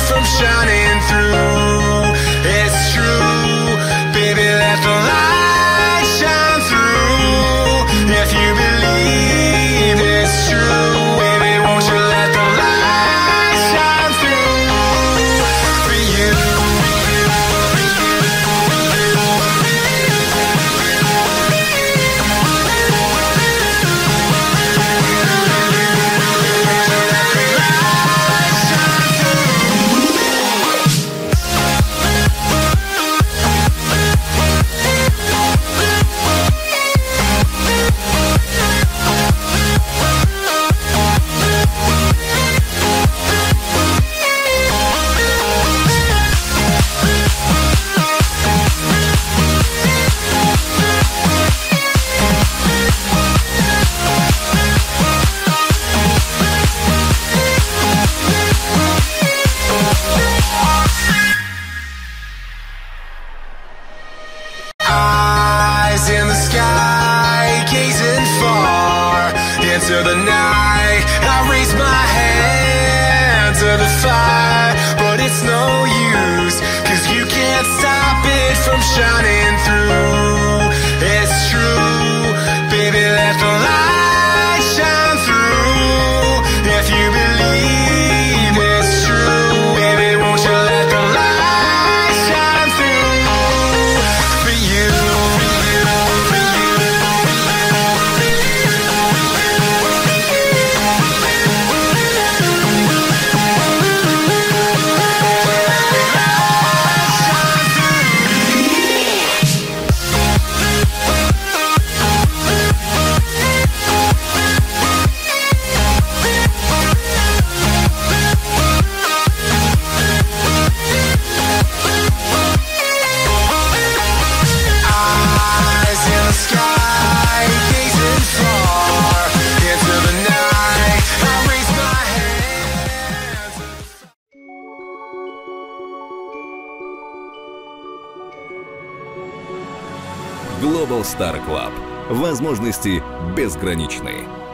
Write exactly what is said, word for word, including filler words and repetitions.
from shining through. It's true, baby, let the light shine through. If you believe it's true, baby, won't you let the light shine through for you. In the sky, gazing far into the night, I raise my hand to the fire, but it's no use, 'cause you can't stop it from shining through. It's true, baby, let the light shine through. If you believe it's true, baby, won't you let the light shine through for you. Global Star Club. Возможности безграничны.